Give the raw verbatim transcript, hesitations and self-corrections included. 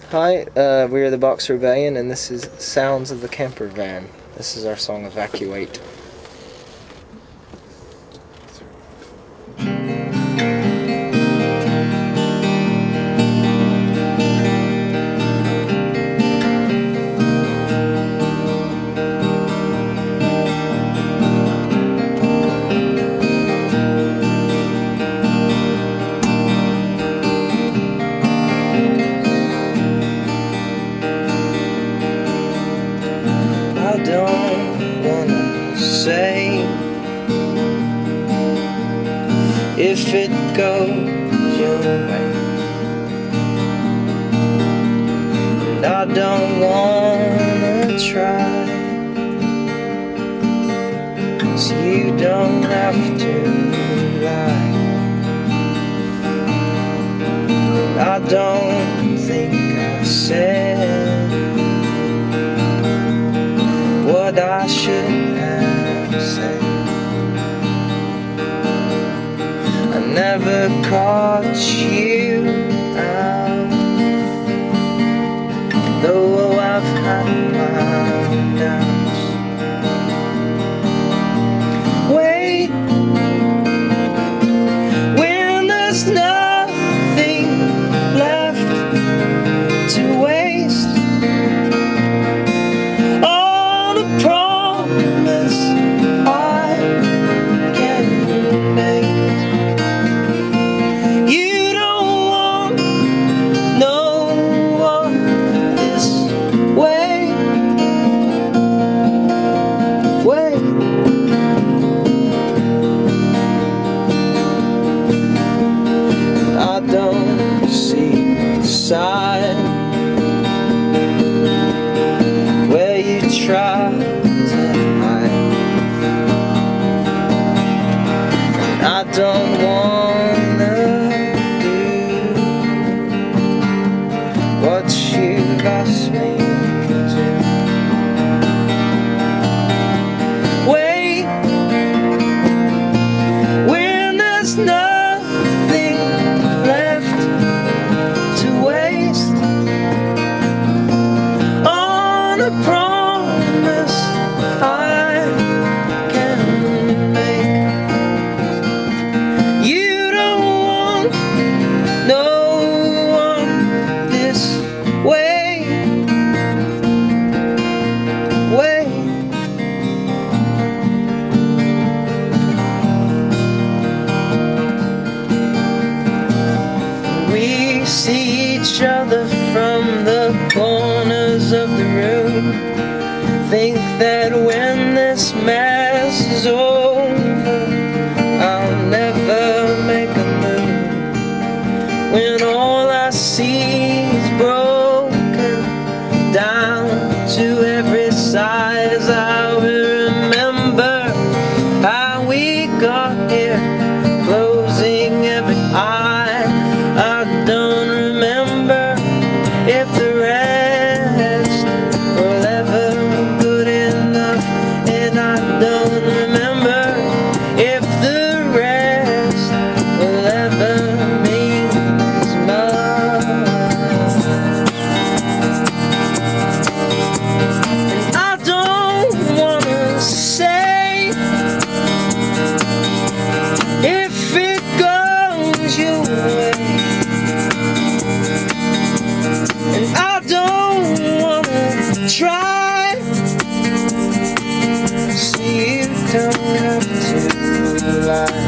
Hi, uh, we are the Boxer Rebellion, and this is Sounds of the Camper Van. This is our song, Evacuate. I don't wanna say if it goes your way, and I don't wanna try, so you don't have to lie. And I don't think I said what I should have said. I never caught you out, though I've had my doubts. Wait, when there's nothing left to waste, promise I can make. You don't want no one this way. Wait, I don't see the side where you try I don't wanna do what you've asked me to do. Wait, when there's nothing left to waste on a promise I can make. We see each other from the corners of the room, think that when this mess is over, I'll never make a move. When all I see is broken down to every size, I will remember how we got here, closing every eye. I don't remember if the rest will ever be good enough, and I don't remember if the rest will ever mean as much. And I don't wanna say if it goes your way. And I don't wanna try, so you don't have to lie.